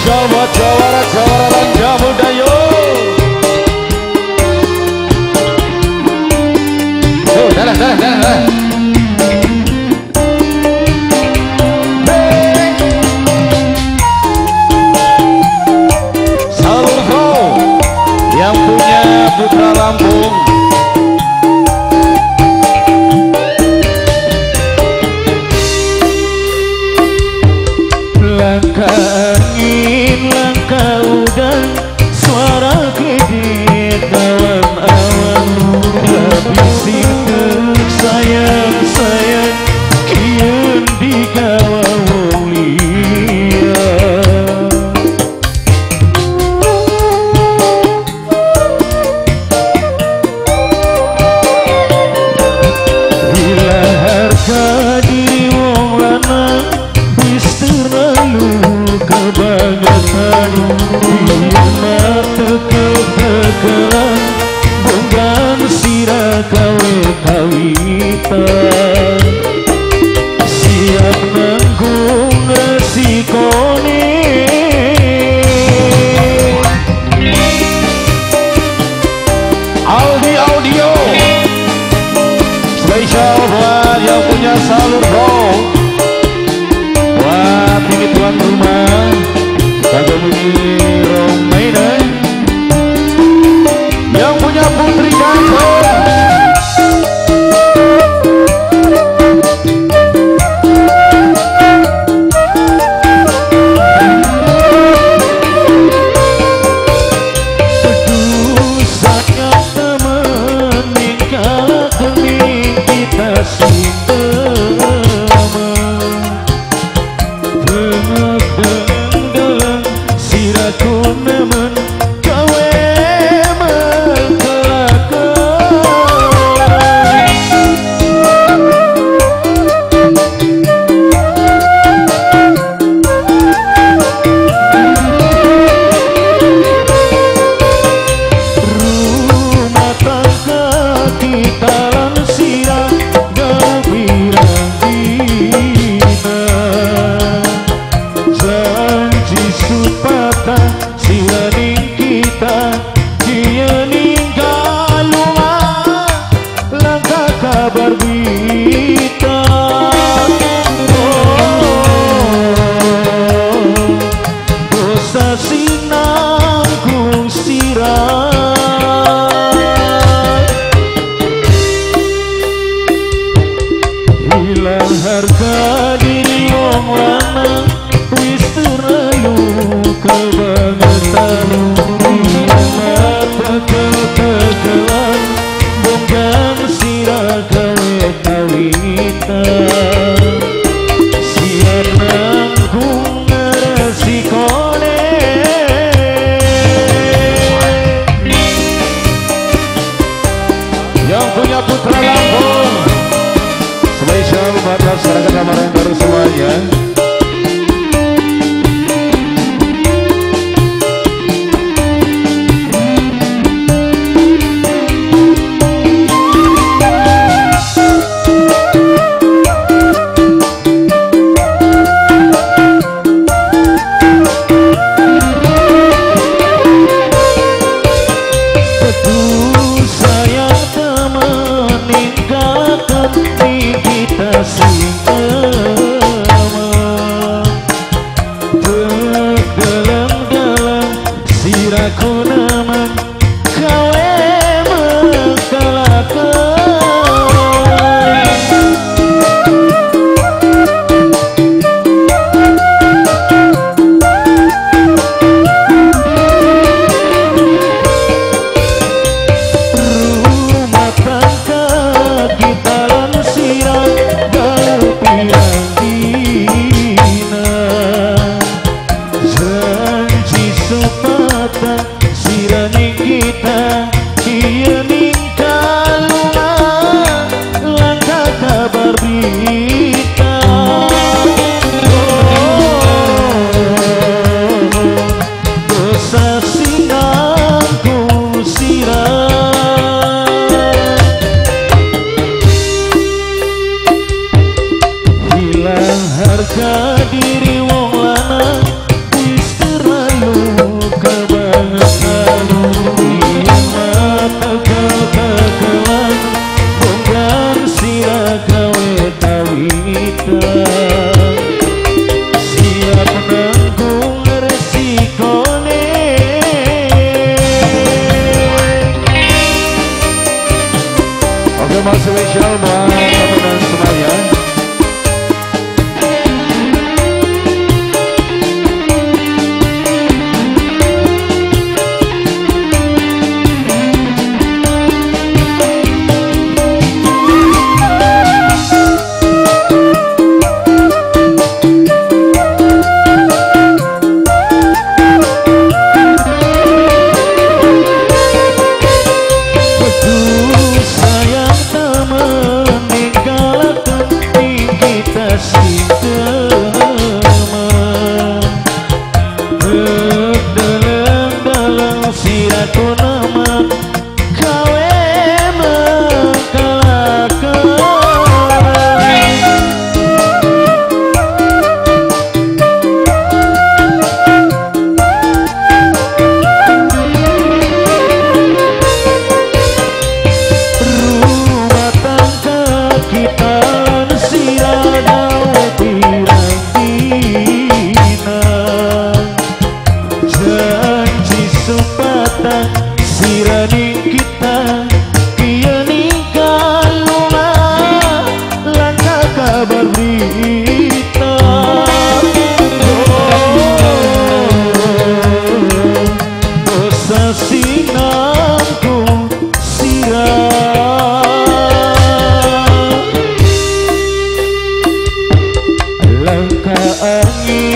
Spesial buat jawara-jawara Bangga Muda yo. Oh, dah. Salurho yang punya Putra Lampung. Langkah angin, langkah udan, suara gede dalam awan. Habisi sayang-sayang, kian digawa wong liya. Bila harga diri wong lanang wis terlalu kebangetan, iya tekel-tekelan bonggan sirah kawitan. Siap nanggung resikone, Aldi Audio spesial buat yang punya Salurho. Buat ini tuan rumah kagak bunyi Romainan yang punya Putri Kantor. Harga diri wong lanang wis terlalu kebangetan, iya tekel-tekelan bonggan sirah kawitan. Siap nanggung resikone, yang punya Putra Lampung spesial buat masyarakat Amaran Baru semuanya. harga diri wong lanang wis nangis